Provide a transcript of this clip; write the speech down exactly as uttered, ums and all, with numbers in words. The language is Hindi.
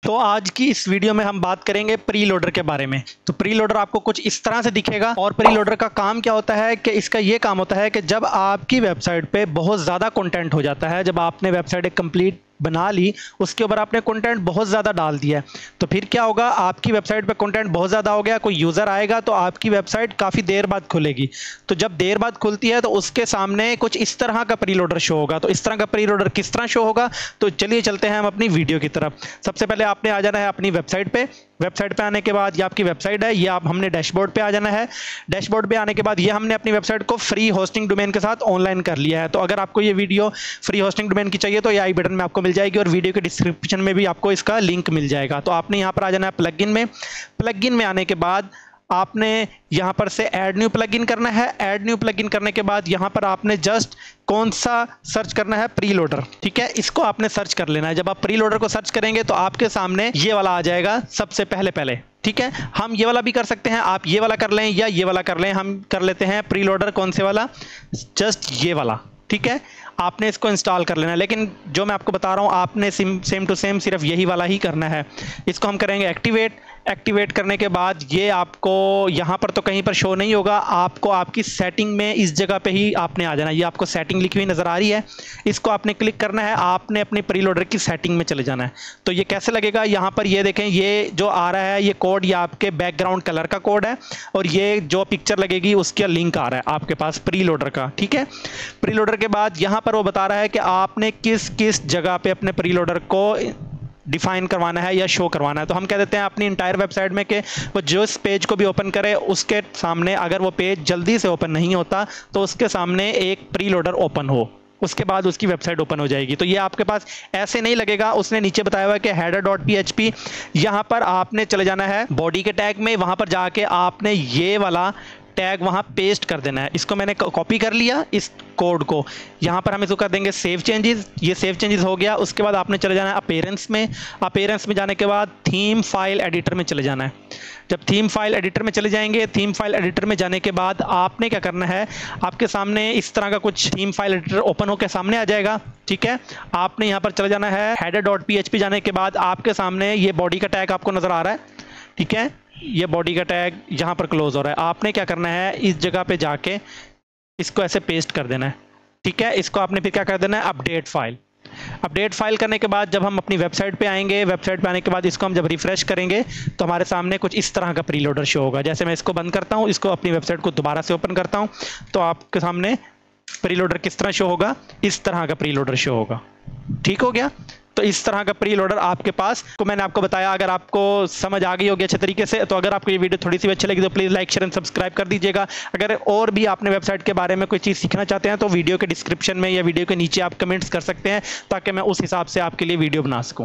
तो आज की इस वीडियो में हम बात करेंगे प्री लोडर के बारे में। तो प्री लोडर आपको कुछ इस तरह से दिखेगा और प्री लोडर का काम क्या होता है कि इसका ये काम होता है कि जब आपकी वेबसाइट पे बहुत ज़्यादा कंटेंट हो जाता है, जब आपने वेबसाइट एक कंप्लीट बना ली, उसके ऊपर आपने कंटेंट बहुत ज़्यादा डाल दिया है, तो फिर क्या होगा, आपकी वेबसाइट पे कंटेंट बहुत ज़्यादा हो गया, कोई यूज़र आएगा तो आपकी वेबसाइट काफ़ी देर बाद खुलेगी। तो जब देर बाद खुलती है तो उसके सामने कुछ इस तरह का प्री लोडर शो होगा। तो इस तरह का प्री लोडर किस तरह शो होगा, तो चलिए चलते हैं हम अपनी वीडियो की तरफ। सबसे पहले आपने आ जाना है अपनी वेबसाइट पे। वेबसाइट पे आने के बाद ये आपकी वेबसाइट है, ये आप हमने डैशबोर्ड पे आ जाना है। डैशबोर्ड पे आने के बाद ये हमने अपनी वेबसाइट को फ्री होस्टिंग डोमेन के साथ ऑनलाइन कर लिया है। तो अगर आपको ये वीडियो फ्री होस्टिंग डोमेन की चाहिए तो ये आई बटन में आपको मिल जाएगी और वीडियो के डिस्क्रिप्शन में भी आपको इसका लिंक मिल जाएगा। तो आपने यहाँ पर आ जाना है प्लगइन में। प्लगइन में आने के बाद आपने यहाँ पर से ऐड न्यू प्लगइन करना है। ऐड न्यू प्लगइन करने के बाद यहाँ पर आपने जस्ट कौन सा सर्च करना है, प्री लोडर। ठीक है, इसको आपने सर्च कर लेना है। जब आप प्री लोडर को सर्च करेंगे तो आपके सामने ये वाला आ जाएगा सबसे पहले पहले। ठीक है, हम ये वाला भी कर सकते हैं, आप ये वाला कर लें या ये वाला कर लें। हम कर लेते हैं प्री लोडर कौन से वाला, जस्ट ये वाला। ठीक है, आपने इसको इंस्टॉल कर लेना है, लेकिन जो मैं आपको बता रहा हूँ आपने सेम सेम टू सेम सिर्फ यही वाला ही करना है। इसको हम करेंगे एक्टिवेट। एक्टिवेट करने के बाद ये आपको यहाँ पर तो कहीं पर शो नहीं होगा, आपको आपकी सेटिंग में इस जगह पे ही आपने आ जाना है। ये आपको सेटिंग लिखी हुई नज़र आ रही है, इसको आपने क्लिक करना है। आपने अपने प्री लोडर की सेटिंग में चले जाना है। तो ये कैसे लगेगा, यहाँ पर ये देखें, ये जो आ रहा है ये कोड, ये आपके बैकग्राउंड कलर का कोड है और ये जो पिक्चर लगेगी उसका लिंक आ रहा है आपके पास प्री लोडर का। ठीक है, प्री लोडर के बाद यहाँ पर वो बता रहा है कि आपने किस किस जगह पे अपने प्री लोडर को डिफाइन करवाना है या शो करवाना है। तो हम कह देते हैं अपनी इंटायर वेबसाइट में कि वो जो इस पेज को भी ओपन करे उसके सामने, अगर वो पेज जल्दी से ओपन नहीं होता तो उसके सामने एक प्री लोडर ओपन हो, उसके बाद उसकी वेबसाइट ओपन हो जाएगी। तो ये आपके पास ऐसे नहीं लगेगा। उसने नीचे बताया हुआ है कि header dot P H P, यहाँ पर आपने चले जाना है बॉडी के टैग में। वहाँ पर जाके आपने ये वाला टैग वहाँ पेस्ट कर देना है। इसको मैंने कॉपी कर लिया, इस कोड को यहाँ पर हम इसको कर देंगे सेव चेंजेस। ये सेव चेंजेस हो गया। उसके बाद आपने चले जाना है अपीयरेंस में। अपीयरेंस में जाने के बाद थीम फाइल एडिटर में चले जाना है। जब थीम फाइल एडिटर में चले जाएंगे, थीम फाइल एडिटर में जाने के बाद आपने क्या करना है, आपके सामने इस तरह का कुछ थीम फाइल एडिटर ओपन होकर सामने आ जाएगा। ठीक है, आपने यहाँ पर चले जाना है header dot P H P. जाने के बाद आपके सामने ये बॉडी का टैग आपको नजर आ रहा है। ठीक है, ये बॉडी का टैग यहाँ पर क्लोज हो रहा है। आपने क्या करना है, इस जगह पे जाके इसको ऐसे पेस्ट कर देना है। ठीक है, इसको आपने फिर क्या कर देना है, अपडेट फाइल। अपडेट फाइल करने के बाद जब हम अपनी वेबसाइट पे आएंगे, वेबसाइट पे आने के बाद इसको हम जब रिफ्रेश करेंगे तो हमारे सामने कुछ इस तरह का प्री लोडर शो होगा। जैसे मैं इसको बंद करता हूँ, इसको अपनी वेबसाइट को दोबारा से ओपन करता हूँ तो आपके सामने प्री लोडर किस तरह शो होगा, इस तरह का प्री लोडर शो होगा। ठीक हो गया, तो इस तरह का प्री लोडर आपके पास को मैंने आपको बताया। अगर आपको समझ आ गई होगी अच्छे तरीके से, तो अगर आपको ये वीडियो थोड़ी सी अच्छी लगी तो please like share and subscribe कर दीजिएगा। अगर और भी आपने वेबसाइट के बारे में कोई चीज़ सीखना चाहते हैं तो वीडियो के डिस्क्रिप्शन में या वीडियो के नीचे आप कमेंट्स कर सकते हैं, ताकि मैं उस हिसाब से आपके लिए वीडियो बना सकूँ।